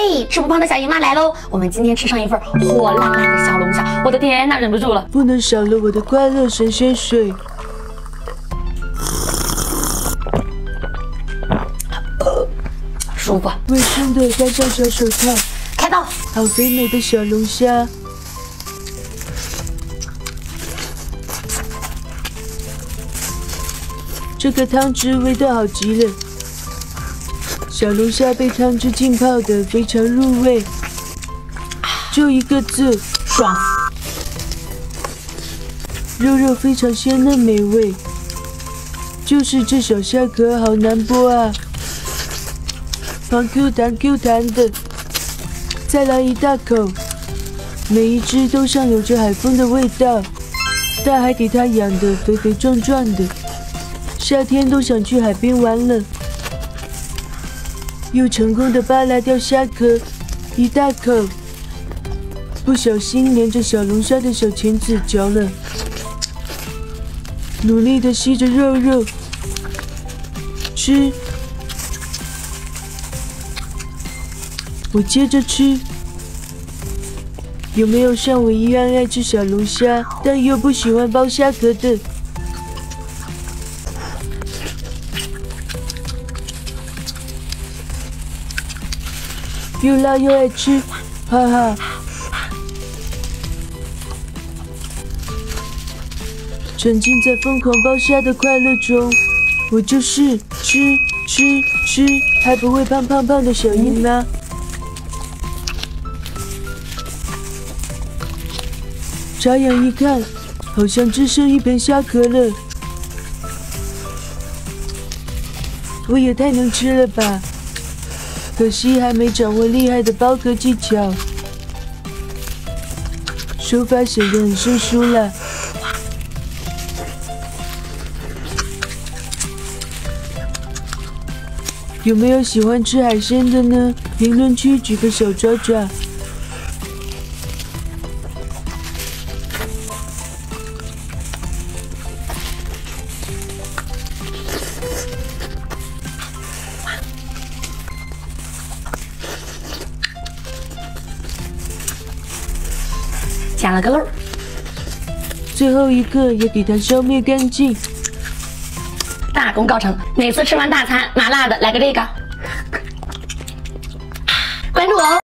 嘿，吃不胖的小姨妈来喽！我们今天吃上一份火辣辣的小龙虾，我的天呐，忍不住了， 不能少了我的快乐神仙水。 舒服。 卫生的戴上小手套， 开刀。 好肥美的小龙虾。这个汤汁味道好极了，小龙虾被汤汁浸泡得非常入味，就一个字， 爽。 肉肉非常鲜嫩美味，就是这小虾壳好难剥啊，黄 Q 弹 Q 弹的。再来一大口，每一只都像有着海风的味道，大海给它养得肥肥壮壮的。夏天都想去海边玩了，又成功的扒拉掉虾壳，一大口，不小心连着小龙虾的小钳子嚼了，努力的吸着肉肉，吃，我接着吃。有没有像我一样爱吃小龙虾，但又不喜欢剥虾壳的？又辣又爱吃，哈哈！沉浸在疯狂剥虾的快乐中，我就是吃，还不会胖的小姨妈。眨眼一看，好像只剩一盆虾壳了。我也太能吃了吧！可惜还没掌握厉害的剥壳技巧，手法显得很生疏了。有没有喜欢吃海鲜的呢？评论区举个小爪爪。 夹了个漏， 最后一个也给它消灭干净。 大功告成！每次吃完大餐，麻辣的来个这个，关注我哦。